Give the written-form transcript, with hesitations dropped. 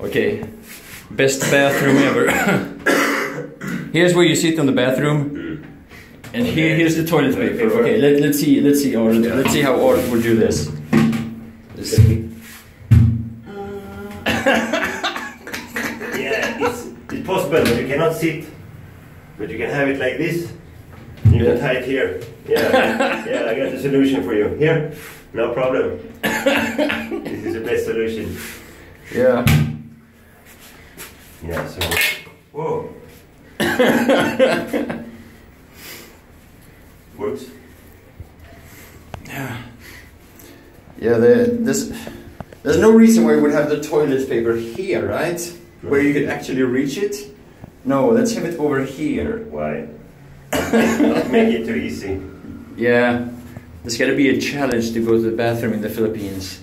Okay, best bathroom ever. Here's where you sit on the bathroom, and here's the toilet paper. Okay, let's see Art. Let's see how Art will do this. Yeah, it's possible, but you cannot sit. But you can have it like this. You can tie it here. Yeah, yeah, I got the solution for you. Here, no problem. This is the best solution. Yeah. Yeah, so... Whoa. Works. Yeah. Yeah, there's no reason why we would have the toilet paper here, right? Where you could actually reach it. No, let's have it over here. Why? Not make it too easy. Yeah, there's gotta be a challenge to go to the bathroom in the Philippines.